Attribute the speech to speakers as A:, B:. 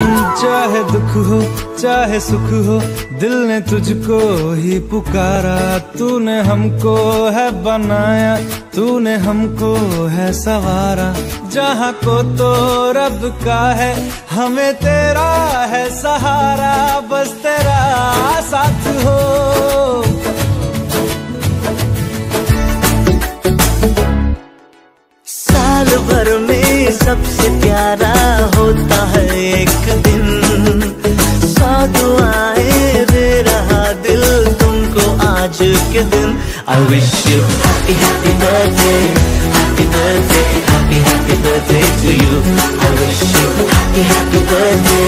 A: चाहे दुख हो चाहे सुख हो, दिल ने तुझको ही पुकारा। तूने हमको है बनाया, तूने हमको है सवारा। जहाँ को तो रब का है, हमें तेरा है सहारा। बस तेरा साथ हो।
B: साल भर में सबसे प्यारा होता है एक दिन। 100 दुआएं दे रहा दिल तुमको आज के दिन। I wish you happy happy birthday, happy birthday, happy happy birthday to you. I wish you happy happy birthday,